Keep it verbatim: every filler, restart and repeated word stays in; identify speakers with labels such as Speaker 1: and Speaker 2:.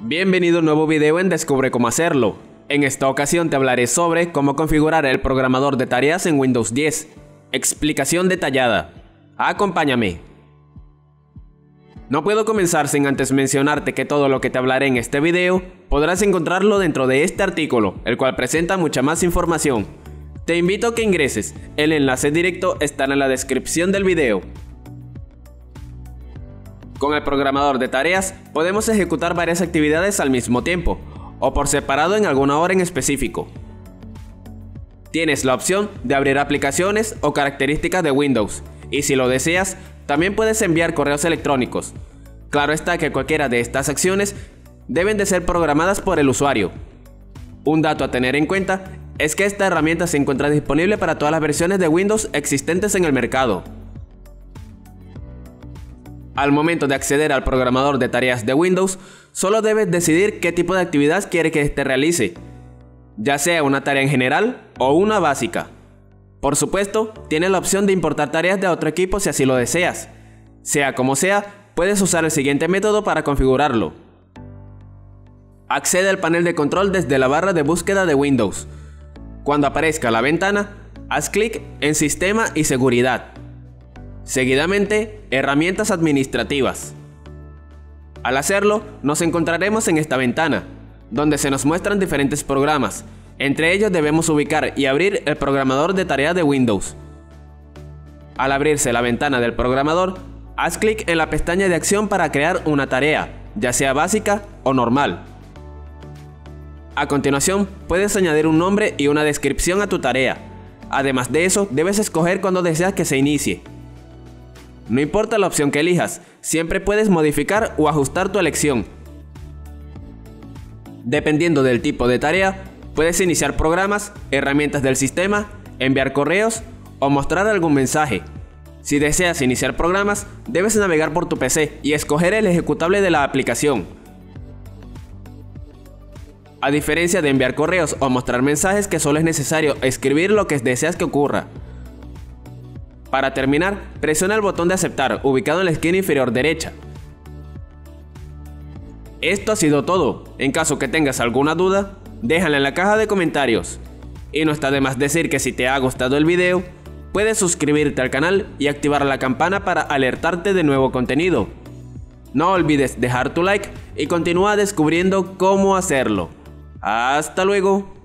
Speaker 1: Bienvenido a un nuevo video en Descubre cómo hacerlo. En esta ocasión te hablaré sobre cómo configurar el programador de tareas en Windows diez. Explicación detallada. Acompáñame. No puedo comenzar sin antes mencionarte que todo lo que te hablaré en este video podrás encontrarlo dentro de este artículo, el cual presenta mucha más información. Te invito a que ingreses, el enlace directo estará en la descripción del video. Con el programador de tareas podemos ejecutar varias actividades al mismo tiempo, o por separado en alguna hora en específico. Tienes la opción de abrir aplicaciones o características de Windows, y si lo deseas, también puedes enviar correos electrónicos. Claro está que cualquiera de estas acciones deben de ser programadas por el usuario. Un dato a tener en cuenta es que esta herramienta se encuentra disponible para todas las versiones de Windows existentes en el mercado. Al momento de acceder al programador de tareas de Windows, solo debes decidir qué tipo de actividad quiere que éste realice, ya sea una tarea en general o una básica. Por supuesto, tienes la opción de importar tareas de otro equipo si así lo deseas. Sea como sea, puedes usar el siguiente método para configurarlo. Accede al panel de control desde la barra de búsqueda de Windows. Cuando aparezca la ventana, haz clic en Sistema y Seguridad. Seguidamente, Herramientas administrativas. Al hacerlo, nos encontraremos en esta ventana, donde se nos muestran diferentes programas. Entre ellos debemos ubicar y abrir el programador de tareas de Windows. Al abrirse la ventana del programador, haz clic en la pestaña de acción para crear una tarea, ya sea básica o normal. A continuación, puedes añadir un nombre y una descripción a tu tarea. Además de eso, debes escoger cuándo deseas que se inicie. No importa la opción que elijas, siempre puedes modificar o ajustar tu elección. Dependiendo del tipo de tarea, puedes iniciar programas, herramientas del sistema, enviar correos o mostrar algún mensaje. Si deseas iniciar programas, debes navegar por tu P C y escoger el ejecutable de la aplicación. A diferencia de enviar correos o mostrar mensajes, que solo es necesario escribir lo que deseas que ocurra. Para terminar, presiona el botón de aceptar ubicado en la esquina inferior derecha. Esto ha sido todo. En caso que tengas alguna duda, déjala en la caja de comentarios. Y no está de más decir que si te ha gustado el video, puedes suscribirte al canal y activar la campana para alertarte de nuevo contenido. No olvides dejar tu like y continúa descubriendo cómo hacerlo. ¡Hasta luego!